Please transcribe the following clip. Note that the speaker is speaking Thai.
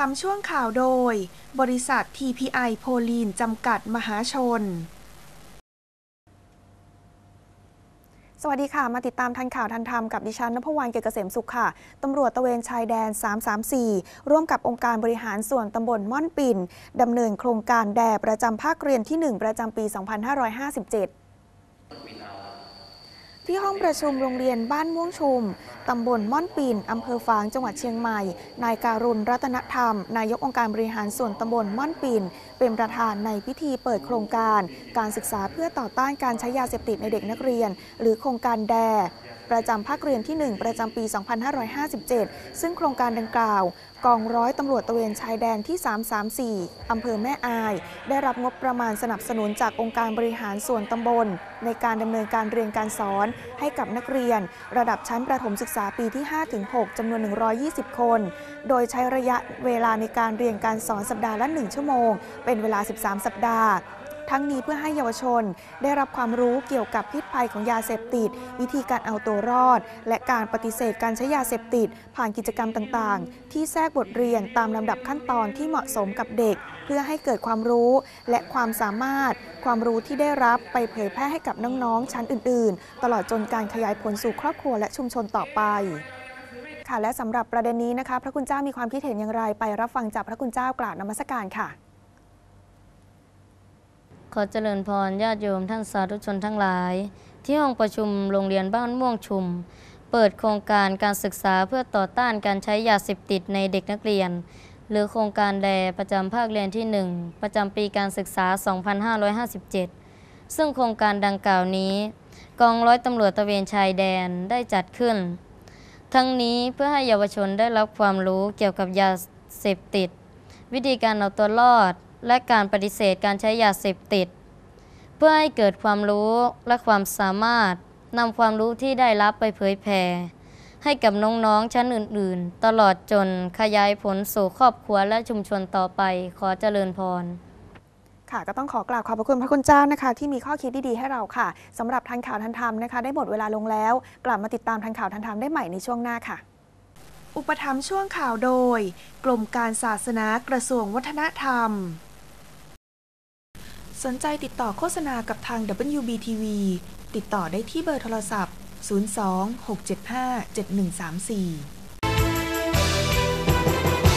มช่วงข่าวโดยบริษัท TPI โพลีนจำกัดมหาชนสวัสดีค่ะมาติดตามทันข่าวทันธรรมกับดิฉันณภวรรณ เกียรติเกษมสุขค่ะตำรวจตระเวนชายแดน334ร่วมกับองค์การบริหารส่วนตำบลม่อนปิ่นดำเนินโครงการแด่ประจำภาคเรียนที่1ประจำปี2557ที่ห้องประชุมโรงเรียนบ้านม่วงชุมตำบลม่อนปิ่นอำเภอฝางจังหวัดเชียงใหม่นายการุณรัตนธรรมนายกองค์การบริหารส่วนตำบลม่อนปิ่นเป็นประธานในพิธีเปิดโครงการการศึกษาเพื่อต่อต้านการใช้ยาเสพติดในเด็กนักเรียนหรือโครงการแดประจำภาคเรียนที่1ประจำปี2557ซึ่งโครงการดังกล่าวกองร้อยตำรวจตระเวนชายแดนที่334อำเภอแม่อายได้รับงบประมาณสนับสนุนจากองค์การบริหารส่วนตำบลในการดำเนินการเรียนการสอนให้กับนักเรียนระดับชั้นประถมศึกษาปีที่ 5-6 จำนวน120คนโดยใช้ระยะเวลาในการเรียนการสอนสัปดาห์ละ1ชั่วโมงเป็นเวลา13สัปดาห์ทั้งนี้เพื่อให้เยาวชนได้รับความรู้เกี่ยวกับพิษภัยของยาเสพติดวิธีการเอาตัวรอดและการปฏิเสธการใช้ยาเสพติดผ่านกิจกรรมต่างๆที่แทรกบทเรียนตามลำดับขั้นตอนที่เหมาะสมกับเด็กเพื่อให้เกิดความรู้และความสามารถความรู้ที่ได้รับไปเผยแพร่ให้กับน้องๆชั้นอื่นๆตลอดจนการขยายผลสู่ครอบครัวและชุมชนต่อไปค่ะและสำหรับประเด็นนี้นะคะพระคุณเจ้ามีความคิดเห็นอย่างไรไปรับฟังจากพระคุณเจ้ากล่าวนมัสการค่ะขอเจริญพรญาติโยมท่านสาธุชนทั้งหลายที่ห้องประชุมโรงเรียนบ้านม่วงชุมเปิดโครงการการศึกษาเพื่อต่อต้านการใช้ยาเสพติดในเด็กนักเรียนหรือโครงการแดประจำภาคเรียนที่1ประจำปีการศึกษา2557ซึ่งโครงการดังกล่าวนี้กองร้อยตำรวจตระเวนชายแดนได้จัดขึ้นทั้งนี้เพื่อให้เยาวชนได้รับความรู้เกี่ยวกับยาเสพติดวิธีการเอาตัวรอดและการปฏิเสธการใช้ยาเสพติดเพื่อให้เกิดความรู้และความสามารถนำความรู้ที่ได้รับไปเผยแผ่ให้กับน้องๆชั้นอื่นๆตลอดจนขยายผลสู่ครอบครัวและชุมชนต่อไปขอเจริญพรค่ะก็ต้องขอกราบขอบพระคุณพระคุณเจ้านะคะที่มีข้อคิดดีๆให้เราค่ะสำหรับทันข่าวทันธรรมนะคะได้หมดเวลาลงแล้วกลับมาติดตามทันข่าวทันธรรมได้ใหม่ในช่วงหน้าค่ะอุปถัมภ์ช่วงข่าวโดยกรมการศาสนากระทรวงวัฒนธรรมสนใจติดต่อโฆษณากับทาง WBTV ติดต่อได้ที่เบอร์โทรศัพท์ 02 675 7134